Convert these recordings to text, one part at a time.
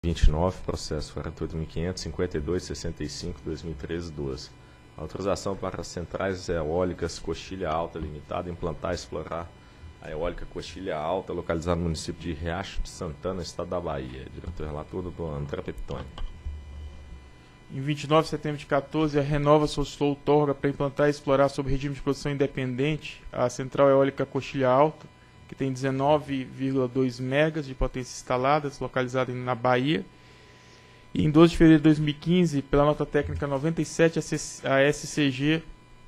29, processo 48.500.52.65/2013-12. Autorização para as centrais eólicas Coxilha Alta Limitada implantar e explorar a eólica Coxilha Alta, localizada no município de Riacho de Santana, estado da Bahia. Diretor-relator, doutor André Peptoni. Em 29 de setembro de 2014, a Renova solicitou outorga para implantar e explorar sob regime de produção independente a central eólica Coxilha Alta, que tem 19,2 megas de potência instalada, localizada na Bahia. E em 12 de fevereiro de 2015, pela nota técnica 97, a SCG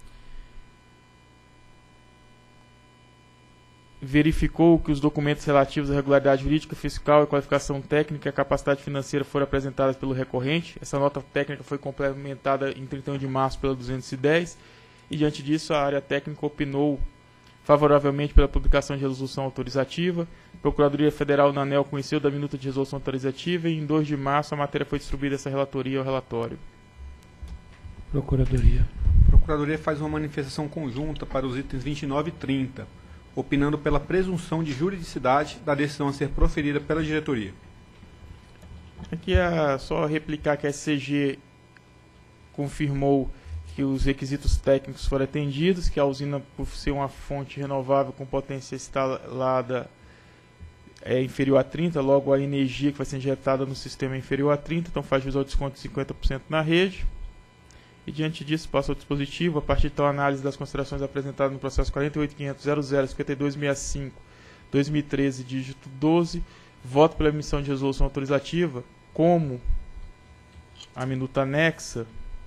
verificou que os documentos relativos à regularidade jurídica, fiscal e qualificação técnica e a capacidade financeira foram apresentadas pelo recorrente. Essa nota técnica foi complementada em 31 de março pela 210 e, diante disso, a área técnica opinou favoravelmente pela publicação de resolução autorizativa. A Procuradoria Federal na ANEEL conheceu da minuta de resolução autorizativa e em 2 de março a matéria foi distribuída essa relatoria ao relatório. Procuradoria. A Procuradoria faz uma manifestação conjunta para os itens 29 e 30, opinando pela presunção de juridicidade da decisão a ser proferida pela diretoria. Aqui é só replicar que a SCG confirmou que os requisitos técnicos foram atendidos, que a usina, por ser uma fonte renovável com potência instalada, é inferior a 30, logo a energia que vai ser injetada no sistema é inferior a 30, então faz jus ao desconto de 50% na rede. E diante disso, passa ao dispositivo, a partir de tal análise das considerações apresentadas no processo 48.500.005265/2013, dígito 12, voto pela emissão de resolução autorizativa, como a minuta anexa,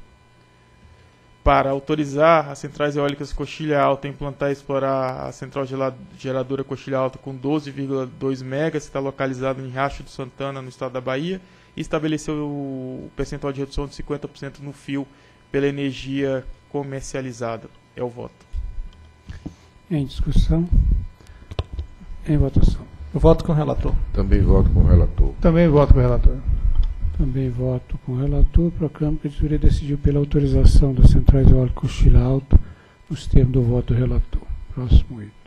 para autorizar as centrais eólicas Coxilha Alta a implantar e explorar a central geradora Coxilha Alta com 12,2 megas, que está localizada em Riacho de Santana, no estado da Bahia, e estabeleceu o percentual de redução de 50% no fio pela energia comercializada. É o voto. Em discussão. Em votação. Eu voto com o relator. Também voto com o relator. Também voto com o relator. Também voto com o relator. Proclamo que a diretoria decidiu pela autorização das centrais eólicas Coxilha Alta nos termos do voto do relator. Próximo item.